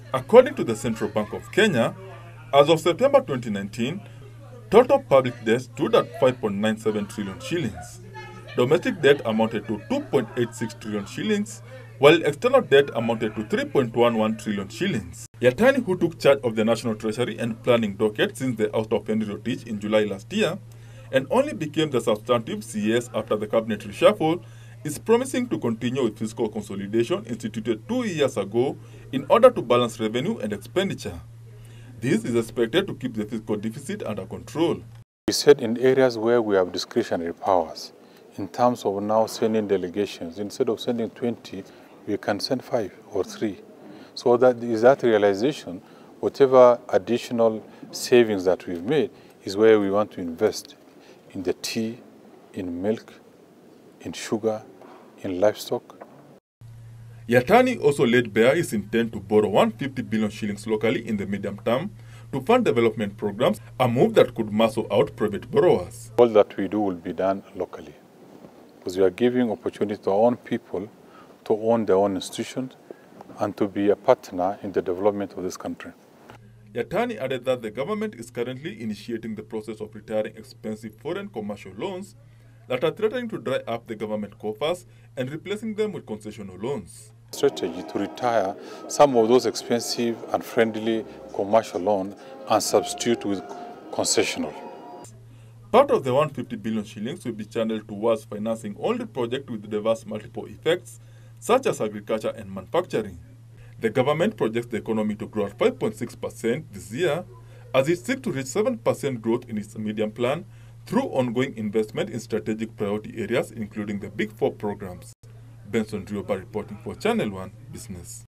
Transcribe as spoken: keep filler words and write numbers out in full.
According to the Central Bank of Kenya, as of September twenty nineteen, total public debt stood at five point nine seven trillion shillings. Domestic debt amounted to two point eight six trillion shillings, while external debt amounted to three point one one trillion shillings. Yatani, who took charge of the National Treasury and Planning docket since the oust of Henry Rotich in July last year, and only became the substantive C S after the cabinet reshuffle, is promising to continue with fiscal consolidation instituted two years ago in order to balance revenue and expenditure. This is expected to keep the fiscal deficit under control. We said in areas where we have discretionary powers, in terms of now sending delegations, instead of sending twenty, we can send five or three. So that is that realization, whatever additional savings that we've made is where we want to invest in the tea, in milk, in sugar, in livestock. Yatani also laid bare his intent to borrow one hundred fifty billion shillings locally in the medium term to fund development programs, a move that could muscle out private borrowers. All that we do will be done locally, because we are giving opportunity to our own people to own their own institutions and to be a partner in the development of this country. Yatani added that the government is currently initiating the process of retiring expensive foreign commercial loans that are threatening to dry up the government coffers and replacing them with concessional loans. Strategy to retire some of those expensive and friendly commercial loans and substitute with concessional. Part of the one hundred fifty billion shillings will be channeled towards financing only projects with diverse multiple effects, such as agriculture and manufacturing. The government projects the economy to grow at five point six percent this year, as it seeks to reach seven percent growth in its medium plan through ongoing investment in strategic priority areas, including the Big Four programs. Benson Rioba reporting for Channel One Business.